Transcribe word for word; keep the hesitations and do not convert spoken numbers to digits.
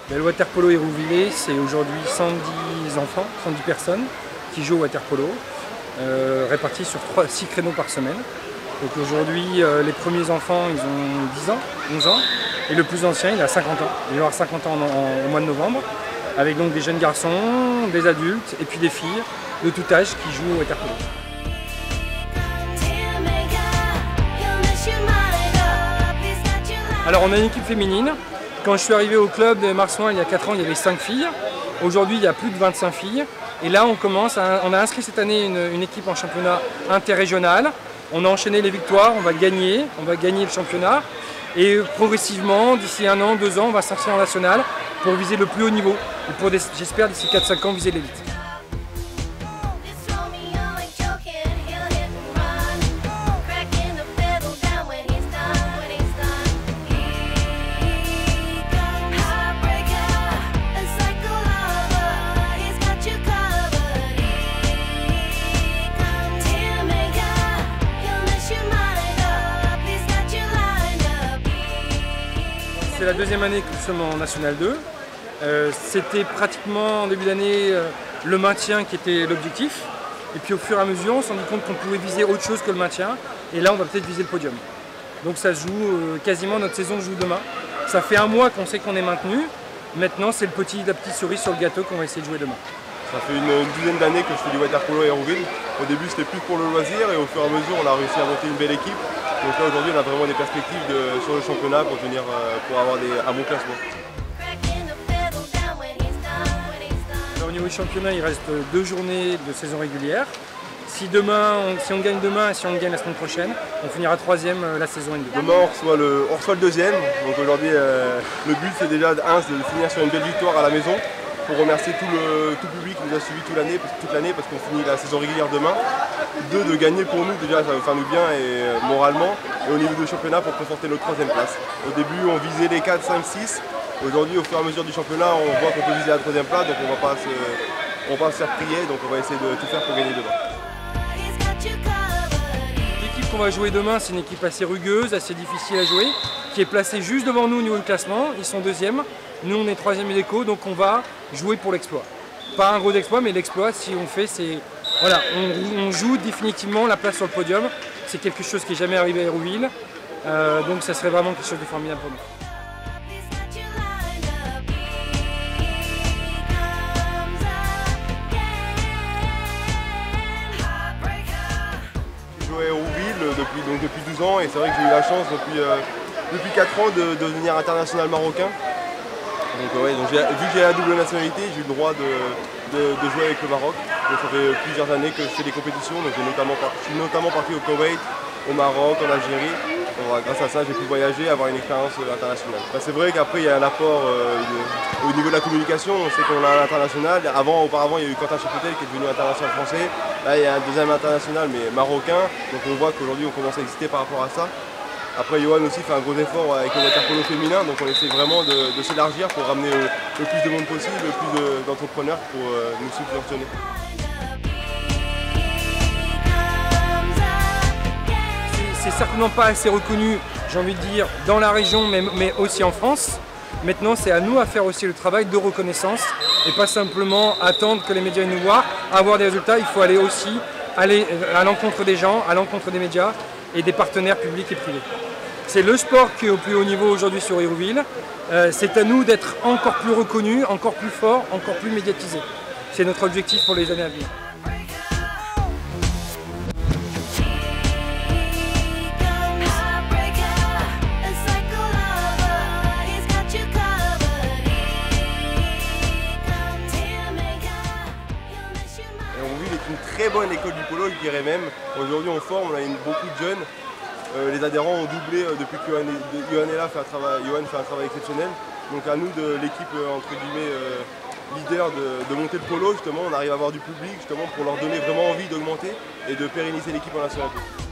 Le water polo Hérouvillers, c'est aujourd'hui cent dix enfants, cent dix personnes qui jouent au water polo, euh, répartis sur six créneaux par semaine. Donc aujourd'hui, euh, les premiers enfants, ils ont dix ans, onze ans, et le plus ancien, il a cinquante ans. Il va avoir cinquante ans en, en, au mois de novembre, avec donc des jeunes garçons, des adultes, et puis des filles de tout âge qui jouent au water polo. Alors on a une équipe féminine. Quand je suis arrivé au club de Marsouin il y a quatre ans, il y avait cinq filles. Aujourd'hui, il y a plus de vingt-cinq filles. Et là, on commence à, on a inscrit cette année une, une équipe en championnat interrégional. On a enchaîné les victoires, on va gagner, on va gagner le championnat. Et progressivement, d'ici un an, deux ans, on va s'inscrire en national pour viser le plus haut niveau. Et pour, j'espère, d'ici quatre cinq ans, viser l'élite. C'est la deuxième année que nous sommes en National deux. Euh, C'était pratiquement en début d'année euh, le maintien qui était l'objectif. Et puis au fur et à mesure, on s'est rendu compte qu'on pouvait viser autre chose que le maintien. Et là, on va peut-être viser le podium. Donc ça se joue euh, quasiment, notre saison se joue demain. Ça fait un mois qu'on sait qu'on est maintenu. Maintenant, c'est le petit, la petite cerise sur le gâteau qu'on va essayer de jouer demain. Ça fait une, une douzaine d'années que je fais du water polo à Hérouville. Au début, c'était plus pour le loisir et au fur et à mesure, on a réussi à monter une belle équipe. Donc là, aujourd'hui, on a vraiment des perspectives de, sur le championnat pour, venir, euh, pour avoir des, un bon classement. Alors, au niveau du championnat, il reste deux journées de saison régulière. Si, demain, on, si on gagne demain et si on gagne la semaine prochaine, on finira troisième la saison N deux. Demain, on reçoit le, on reçoit le deuxième. Donc aujourd'hui, euh, le but, c'est déjà un, de finir sur une belle victoire à la maison, pour remercier tout le, tout le public qui nous a suivis toute l'année toute l'année parce qu'on finit la saison régulière demain. Deux, de gagner pour nous, déjà ça va faire nous bien et euh, moralement. Et au niveau du championnat pour conforter notre troisième place. Au début on visait les quatre, cinq, six. Aujourd'hui au fur et à mesure du championnat on voit qu'on peut viser la troisième place, donc on ne va pas se, on va pas se faire prier, donc on va essayer de tout faire pour gagner demain. L'équipe qu'on va jouer demain, c'est une équipe assez rugueuse, assez difficile à jouer, qui est placée juste devant nous au niveau du classement. Ils sont deuxième, nous on est troisième éco, donc on va jouer pour l'exploit. Pas un gros exploit, mais l'exploit, si on fait, c'est... Voilà, on, on joue définitivement la place sur le podium. C'est quelque chose qui n'est jamais arrivé à Hérouville, euh, donc ça serait vraiment quelque chose de formidable pour nous. Je joue à Hérouville depuis, donc, depuis douze ans et c'est vrai que j'ai eu la chance depuis, euh, depuis quatre ans de, de devenir international marocain. Donc, ouais, donc vu que j'ai la double nationalité, j'ai eu le droit de, de, de jouer avec le Maroc. Donc, ça fait plusieurs années que je fais des compétitions. Donc, notamment, je suis notamment parti au Koweït, au Maroc, en Algérie. Donc, grâce à ça, j'ai pu voyager, avoir une expérience internationale. Bah, c'est vrai qu'après, il y a un apport euh, de, au niveau de la communication. On sait qu'on a un international. Avant, auparavant, il y a eu Quentin Chapotel qui est devenu international français. Là, il y a un deuxième international, mais marocain. Donc, on voit qu'aujourd'hui, on commence à exister par rapport à ça. Après, Johan aussi fait un gros effort avec le water polo féminin, donc on essaie vraiment de, de s'élargir pour ramener le, le plus de monde possible, le plus d'entrepreneurs pour euh, nous subventionner. C'est certainement pas assez reconnu, j'ai envie de dire, dans la région, mais, mais aussi en France. Maintenant, c'est à nous à faire aussi le travail de reconnaissance et pas simplement attendre que les médias nous voient. Avoir des résultats, il faut aller aussi aller à l'encontre des gens, à l'encontre des médias et des partenaires publics et privés. C'est le sport qui est au plus haut niveau aujourd'hui sur Hérouville. Euh, c'est à nous d'être encore plus reconnus, encore plus forts, encore plus médiatisés. C'est notre objectif pour les années à venir. Hérouville est une très bonne école du polo, je dirais même. Aujourd'hui on forme, on a une, beaucoup de jeunes. Euh, les adhérents ont doublé euh, depuis que Johan est là, fait un travail, Johan fait un travail exceptionnel. Donc à nous de l'équipe euh, entre guillemets euh, leader de, de monter le polo, justement, on arrive à avoir du public justement pour leur donner vraiment envie d'augmenter et de pérenniser l'équipe en national.